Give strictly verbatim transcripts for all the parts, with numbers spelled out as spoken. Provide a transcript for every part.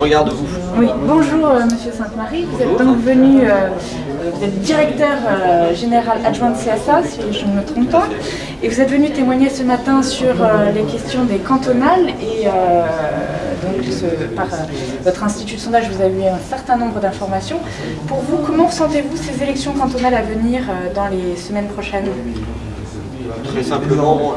Regarde-vous. Oui, bonjour euh, Monsieur Sainte-Marie, vous êtes donc venu, euh, vous êtes directeur euh, général adjoint de C S A, si je ne me trompe pas, et vous êtes venu témoigner ce matin sur euh, les questions des cantonales, et euh, donc ce, par euh, votre institut de sondage, vous avez eu un certain nombre d'informations. Pour vous, comment sentez-vous ces élections cantonales à venir euh, dans les semaines prochaines? Très simplement,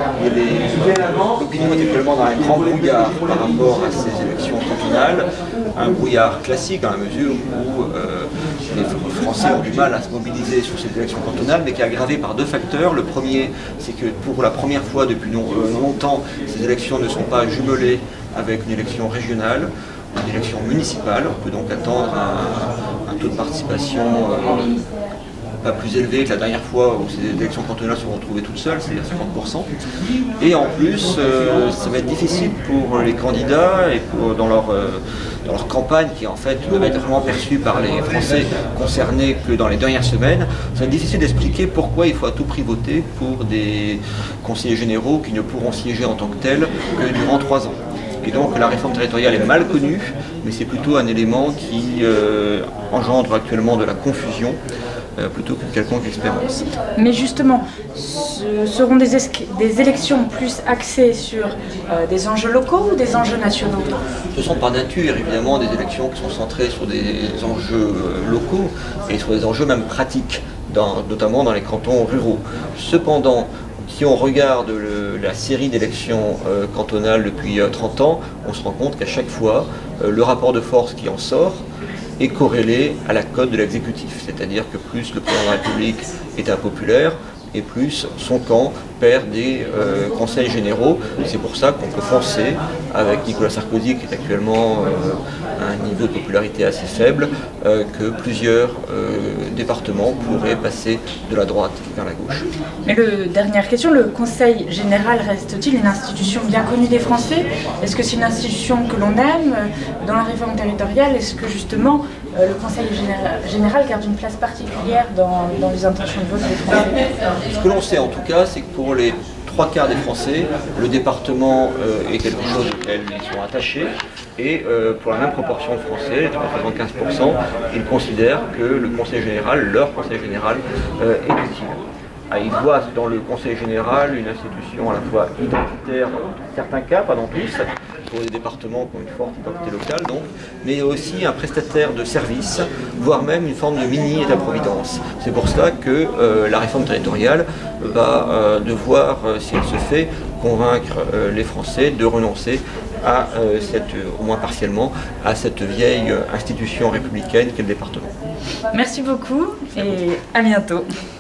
l'opinion est actuellement dans un grand brouillard par rapport à ces élections cantonales, un brouillard classique dans la mesure où euh, les Français ont du mal à se mobiliser sur ces élections cantonales, mais qui est aggravé par deux facteurs. Le premier, c'est que pour la première fois depuis longtemps, ces élections ne sont pas jumelées avec une élection régionale, une élection municipale. On peut donc attendre un, un taux de participation euh, pas plus élevé que la dernière fois où ces élections cantonales se sont retrouvées toutes seules, c'est-à-dire cinquante pour cent. Et en plus, euh, ça va être difficile pour les candidats et pour, dans, leur, euh, dans leur campagne, qui en fait ne va être vraiment perçue par les Français concernés que dans les dernières semaines, ça va être difficile d'expliquer pourquoi il faut à tout prix voter pour des conseillers généraux qui ne pourront siéger en tant que tels que durant trois ans. Et donc la réforme territoriale est mal connue, mais c'est plutôt un élément qui euh, engendre actuellement de la confusion, Euh, plutôt qu'une quelconque expérience. Mais justement, ce seront des, des élections plus axées sur euh, des enjeux locaux ou des enjeux nationaux? Ce sont par nature évidemment des élections qui sont centrées sur des enjeux euh, locaux et sur des enjeux même pratiques, dans, notamment dans les cantons ruraux. Cependant, si on regarde le, la série d'élections euh, cantonales depuis euh, trente ans, on se rend compte qu'à chaque fois, euh, le rapport de force qui en sort est corrélé à la cote de l'exécutif, c'est-à-dire que plus le président de la République est impopulaire, et plus son camp perd des euh, conseils généraux. C'est pour ça qu'on peut penser, avec Nicolas Sarkozy qui est actuellement euh, à un niveau de popularité assez faible, euh, que plusieurs euh, départements pourraient passer de la droite vers la gauche. Mais le, dernière question, le Conseil général reste-t-il une institution bien connue des Français? Est-ce que c'est une institution que l'on aime dans la réforme territoriale? Est-ce que justement euh, le Conseil général, général garde une place particulière dans, dans les intentions de vote des Français? Ce que l'on sait en tout cas, c'est que pour les trois quarts des Français, le département euh, est quelque chose auquel ils sont attachés, et euh, pour la même proportion de Français, qui représente quinze pour cent, ils considèrent que le Conseil général, leur Conseil général, euh, est utile. Ah, ils voient dans le Conseil général une institution à la fois identitaire dans certains cas, pas dans tous, pour les départements qui ont une forte identité locale, donc, mais aussi un prestataire de services, voire même une forme de mini-État-providence. C'est pour cela que euh, la réforme territoriale va euh, devoir, euh, si elle se fait, convaincre euh, les Français de renoncer à euh, cette, au moins partiellement, à cette vieille institution républicaine qu'est le département. Merci beaucoup et à bientôt.